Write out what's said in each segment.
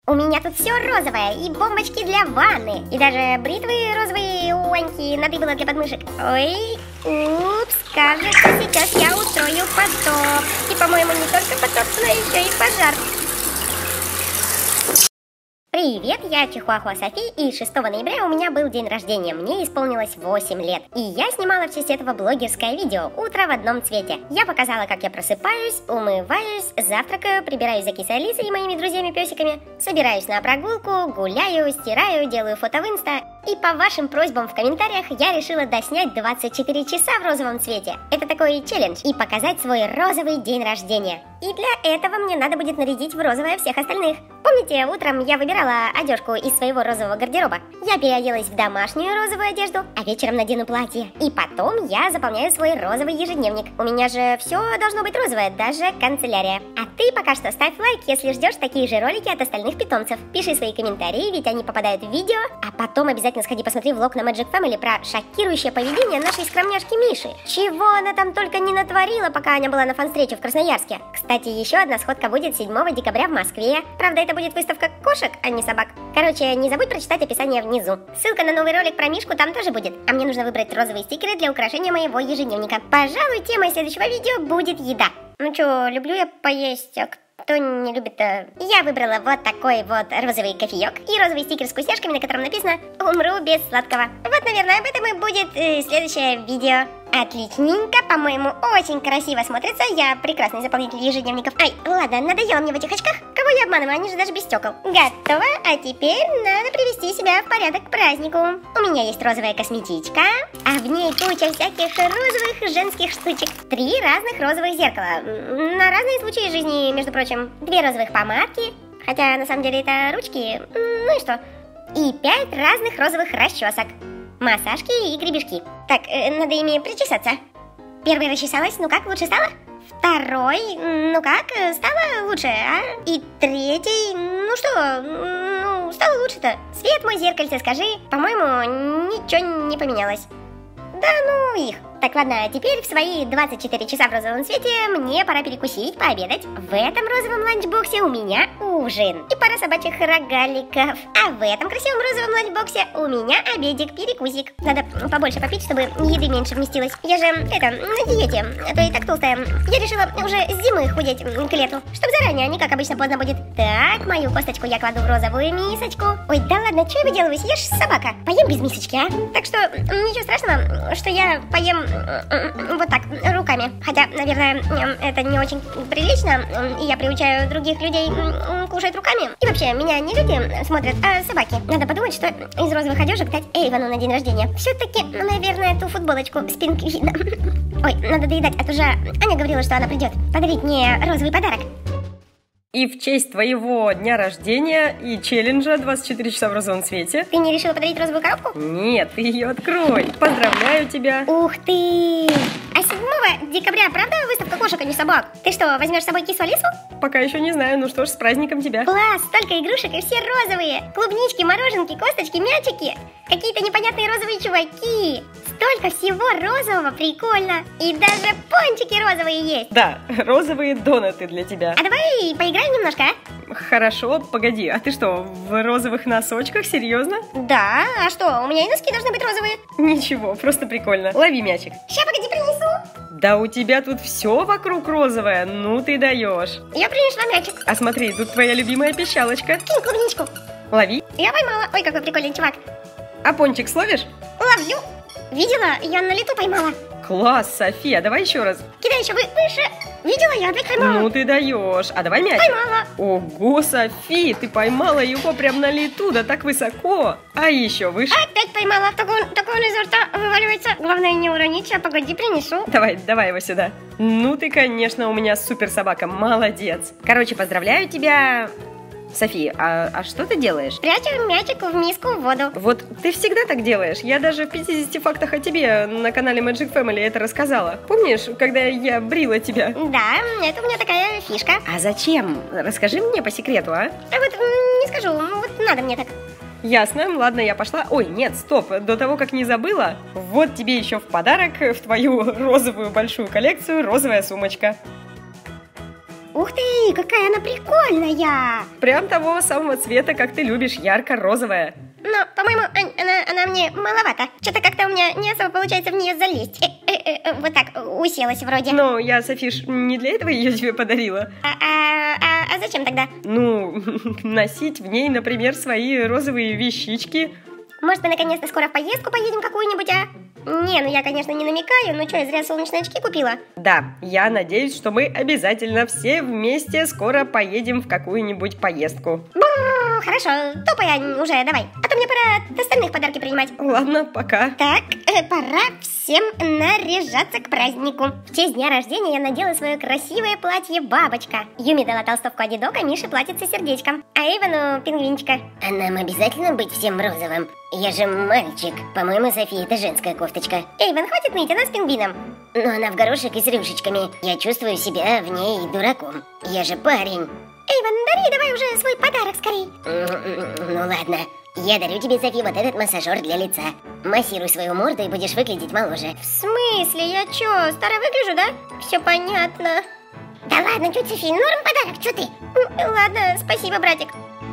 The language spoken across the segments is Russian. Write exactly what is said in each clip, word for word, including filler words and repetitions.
У меня тут все розовое, и бомбочки для ванны, и даже бритвы розовые у Аньки надыбало для подмышек. Ой, упс, кажется, сейчас я устрою потоп. И, по-моему, не только потоп, но еще и пожар. Привет, я Чихуахуа Софи, и шестого ноября у меня был день рождения, мне исполнилось восемь лет. И я снимала в честь этого блогерское видео «Утро в одном цвете». Я показала, как я просыпаюсь, умываюсь, завтракаю, прибираюсь за кисой Алисой и моими друзьями-песиками, собираюсь на прогулку, гуляю, стираю, делаю фото в инста. И по вашим просьбам в комментариях я решила доснять двадцать четыре часа в розовом цвете. Это такой челлендж, и показать свой розовый день рождения. И для этого мне надо будет нарядить в розовое всех остальных. Помните, утром я выбирала одежку из своего розового гардероба? Я переоделась в домашнюю розовую одежду, а вечером надену платье. И потом я заполняю свой розовый ежедневник. У меня же все должно быть розовое, даже канцелярия. А ты пока что ставь лайк, если ждешь такие же ролики от остальных питомцев. Пиши свои комментарии, ведь они попадают в видео. А потом обязательно сходи посмотри влог на Magic Family про шокирующее поведение нашей скромняшки Миши. Чего она там только не натворила, пока Аня была на фан-встрече в Красноярске. Кстати, еще одна сходка будет седьмого декабря в Москве. Правда, это будет выставка кошек, а не собак. Короче, не забудь прочитать описание внизу. Ссылка на новый ролик про Мишку там тоже будет. А мне нужно выбрать розовые стикеры для украшения моего ежедневника. Пожалуй, темой следующего видео будет еда. Ну что, люблю я поесть, а кто не любит-то? Я выбрала вот такой вот розовый кофеек и розовый стикер с вкусняшками, на котором написано «Умру без сладкого». Вот, наверное, об этом и будет э, следующее видео. Отличненько, по-моему, очень красиво смотрится. Я прекрасный заполнитель ежедневников. Ай, ладно, надоело мне в этих очках. Кого я обманываю, они же даже без стекол. Готово, а теперь надо привести себя в порядок к празднику. У меня есть розовая косметичка, а в ней куча всяких розовых женских штучек. Три разных розовых зеркала. На разные случаи жизни, между прочим. Две розовых помадки, хотя на самом деле это ручки, ну и что. И пять разных розовых расчесок. Массажки и гребешки. Так, э, надо ими причесаться. Первый расчесалась, ну как, лучше стало? Второй, ну как, стало лучше, а? И третий, ну что, ну стало лучше-то. Свет, мой зеркальце, скажи. По-моему, ничего не поменялось. Да ну их. Так, ладно, а теперь в свои двадцать четыре часа в розовом цвете мне пора перекусить, пообедать. В этом розовом ланчбоксе у меня ужин и пара собачьих рогаликов. А в этом красивом розовом ланчбоксе у меня обедик, перекусик. Надо побольше попить, чтобы еды меньше вместилось. Я же, это, на диете, а то и так толстая. Я решила уже с зимы худеть к лету, чтобы заранее, а не как обычно поздно будет. Так, мою косточку я кладу в розовую мисочку. Ой, да ладно, что я выделываюсь? Я ж собака. Поем без мисочки, а? Так что ничего страшного, что я поем вот так, руками. Хотя, наверное, это не очень прилично, и я приучаю других людей кушать руками. И вообще, меня не люди смотрят, а собаки. Надо подумать, что из розовых одежек дать Эйвану на день рождения. Все-таки, наверное, ту футболочку с пингвином. Ой, надо доедать, а то же Аня говорила, что она придет подарить мне розовый подарок. И в честь твоего дня рождения и челленджа двадцать четыре часа в розовом цвете. Ты не решила подарить розовую коробку? Нет, ты ее открой. Поздравляю тебя. Ух ты! А седьмого декабря, правда, выставка кошек, а не собак? Ты что, возьмешь с собой кису Алису? Пока еще не знаю, ну что ж, с праздником тебя. Класс, столько игрушек и все розовые. Клубнички, мороженки, косточки, мячики. Какие-то непонятные розовые чуваки. Столько всего розового, прикольно. И даже пончики розовые есть. Да, розовые донаты для тебя. А давай поиграем немножко, а? Хорошо, погоди, а ты что, в розовых носочках, серьезно? Да, а что, у меня и носки должны быть розовые. Ничего, просто прикольно. Лови мячик. Ща, погоди, принесу. Да у тебя тут все вокруг розовое, ну ты даешь. Я принесла мячик. А смотри, тут твоя любимая пищалочка. Кинь клубничку. Лови. Я поймала. Ой, какой прикольный чувак. А пончик словишь? Ловлю. Видела? Я на лету поймала. Класс, София, давай еще раз. Кидай еще выше. Видела? Я опять поймала. Ну ты даешь. А давай мяч. Поймала. Ого, Софи, ты поймала его прям на лету, да так высоко. А еще выше. Опять поймала. Так он, так он изо рта вываливается. Главное не уронить, а погоди, принесу. Давай, давай его сюда. Ну ты, конечно, у меня супер собака, молодец. Короче, поздравляю тебя. Софи, а, а что ты делаешь? Прячу мячик в миску в воду. Вот ты всегда так делаешь. Я даже в пятидесяти фактах о тебе на канале Magic Family это рассказала. Помнишь, когда я брила тебя? Да, это у меня такая фишка. А зачем? Расскажи мне по секрету, а? А вот не скажу, вот надо мне так. Ясно, ладно, я пошла. Ой, нет, стоп, до того, как не забыла, вот тебе еще в подарок в твою розовую большую коллекцию розовая сумочка. Ух ты, какая она прикольная! Прям того самого цвета, как ты любишь, ярко-розовая. Но, по-моему, она, она мне маловато. Что-то как-то у меня не особо получается в нее залезть. Э, э, э, вот так, уселась вроде. Но я, Софиш, не для этого ее тебе подарила. А, а, а, а зачем тогда? Ну, носить в ней, например, свои розовые вещички. Может, мы наконец-то скоро в поездку поедем какую-нибудь, а? Не, ну я, конечно, не намекаю, но что, я зря солнечные очки купила? Да, я надеюсь, что мы обязательно все вместе скоро поедем в какую-нибудь поездку. Бу, хорошо, топай уже, давай. А то мне пора остальных подарки принимать. Ладно, пока. Так, э, пора всем наряжаться к празднику. В честь дня рождения я надела свое красивое платье бабочка. Юми дала толстовку Адидок, а Мише платьице сердечком. А Эйвану пингвинчика. А нам обязательно быть всем розовым? Я же мальчик. По-моему, София, это женская кофточка. Эйван, хватит ныть, она с пингвином. Но она в горошек и с рюшечками. Я чувствую себя в ней дураком. Я же парень. Эйван, дари давай уже свой подарок скорей. Ну ладно. Я дарю тебе, Софи, вот этот массажер для лица. Массируй свою морду и будешь выглядеть моложе. В смысле? Я чё, старо выгляжу, да? Все понятно. Да ладно, тетя Софи, норм подарок, чё ты? Ладно, спасибо, братик.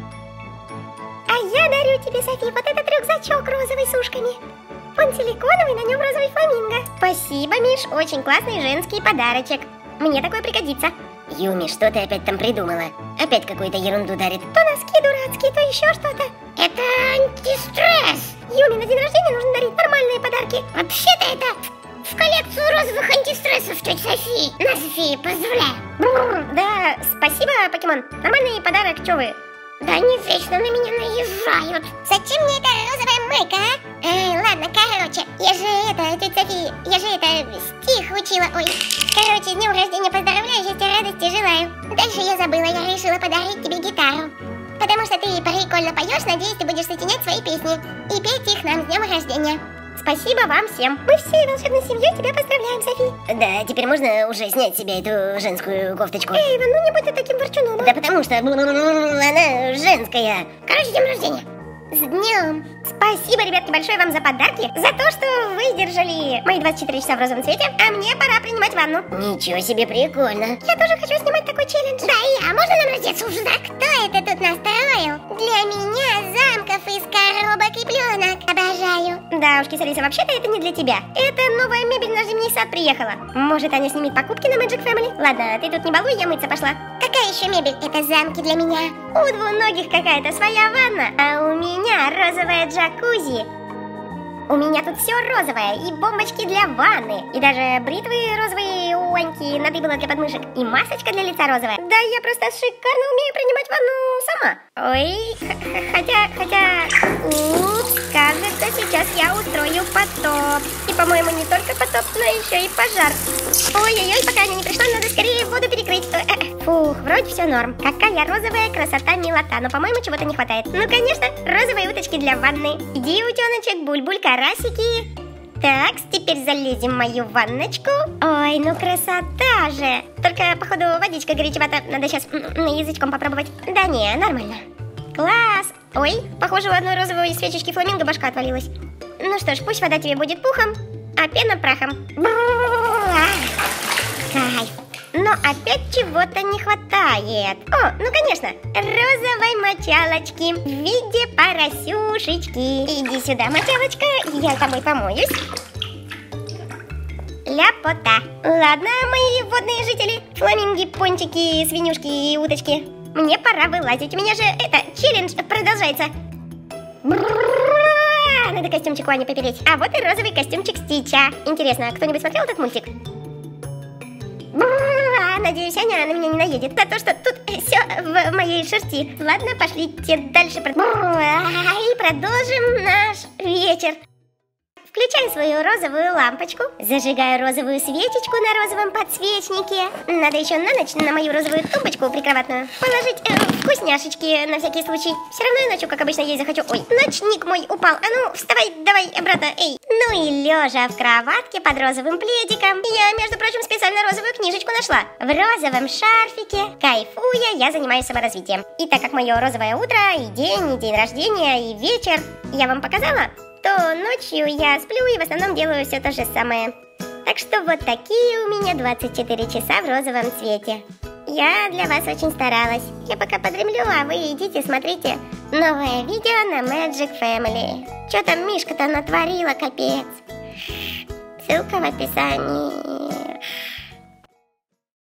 А я дарю тебе, Софи, вот этот рюкзачок розовый с ушками. Он силиконовый, на нем розовый фламинго. Спасибо, Миш, очень классный женский подарочек. Мне такой пригодится. Юми, что ты опять там придумала? Опять какую-то ерунду дарит. То носки дурацкие, то еще что-то. Это антистресс. Юми, на день рождения нужно дарить нормальные подарки. Вообще-то это в коллекцию розовых антистрессов, тетя Софи. На, Софи, поздравляю. Да, спасибо, покемон. Нормальный подарок, что вы? Да они вечно на меня наезжают. Зачем мне эта розовая майка, а? Эй, ладно, короче, я же это, тетя Софи, я же это, стих учила, ой. Короче, с днем рождения поздравляю, счастья, радости желаю. Дальше я забыла, я решила подарить тебе гитару. Потому что ты прикольно поешь, надеюсь, ты будешь сочинять свои песни и петь их нам с днем рождения. Спасибо вам всем. Мы всей волшебной семьей тебя поздравляем, Софи. Да, теперь можно уже снять с себя эту женскую кофточку? Эйвен, ну не будь ты таким ворчуном. Да потому что она женская. Короче, с днем рождения. С днем! Спасибо, ребятки, большое вам за подарки, за то, что выдержали мои двадцать четыре часа в розовом цвете, а мне пора принимать ванну. Ничего себе, прикольно. Я тоже хочу снимать такой челлендж. Да, и я. Можно нам раздеться уже? Да, кто это тут настроил? Для меня замков из коробок и пленок. Обожаю. Да уж, Киса-Лиса, вообще-то это не для тебя. Это новая мебель на зимний сад приехала. Может, Аня снимет покупки на Magic Family? Ладно, ты тут не балуй, я мыться пошла. Какая еще мебель? Это замки для меня. У двуногих какая-то своя ванна, а у меня розовая джакузи. У меня тут все розовое, и бомбочки для ванны, и даже бритвы розовые у Аньки надыбила для подмышек, и масочка для лица розовая. Да я просто шикарно умею принимать ванну сама. Ой, хотя, хотя... Упс, кажется, сейчас я устрою потоп. И, по-моему, не только потоп, но еще и пожар. Ой-ой-ой, пока она не пришла, надо скорее воду перекрыть. Фух, вроде все норм. Какая розовая красота, милота, но, по-моему, чего-то не хватает. Ну, конечно, розовые уточки для ванны. Иди, утеночек, буль-буль, карасики. Так, теперь залезем в мою ванночку. Ой, ну красота же. Только, походу, водичка горячевата. Надо сейчас язычком попробовать. Да не, нормально. Класс. Ой, похоже, у одной розовой свечечки фламинго башка отвалилась. Ну что ж, пусть вода тебе будет пухом, а пена прахом. Кайф. Но опять чего-то не хватает. О, ну конечно, розовой мочалочки в виде поросюшечки. Иди сюда, мочалочка, я тобой помоюсь. Ляпота. Ладно, мои водные жители, фламинги, пончики, свинюшки и уточки, мне пора вылазить. У меня же это, челлендж продолжается. Надо костюмчик у Ани попереть. А вот и розовый костюмчик Стича. Интересно, кто-нибудь смотрел этот мультик? Надеюсь, Аня на меня не наедет за то, что тут все в моей шерсти. Ладно, пошлите дальше. И продолжим наш вечер. Включаю свою розовую лампочку, зажигаю розовую свечечку на розовом подсвечнике. Надо еще на ночь на мою розовую тумбочку прикроватную положить э, вкусняшечки на всякий случай. Все равно я ночью, как обычно, есть захочу. Ой, ночник мой упал. А ну, вставай, давай обратно, эй. Ну и лежа в кроватке под розовым пледиком, я, между прочим, специально розовую книжечку нашла. В розовом шарфике, кайфуя, я занимаюсь саморазвитием. И так как мое розовое утро, и день, и день рождения, и вечер я вам показала, то ночью я сплю и в основном делаю все то же самое. Так что вот такие у меня двадцать четыре часа в розовом цвете. Я для вас очень старалась. Я пока подремлю, а вы идите смотрите новое видео на Magic Family. Что там Мишка-то натворила, капец. Ссылка в описании.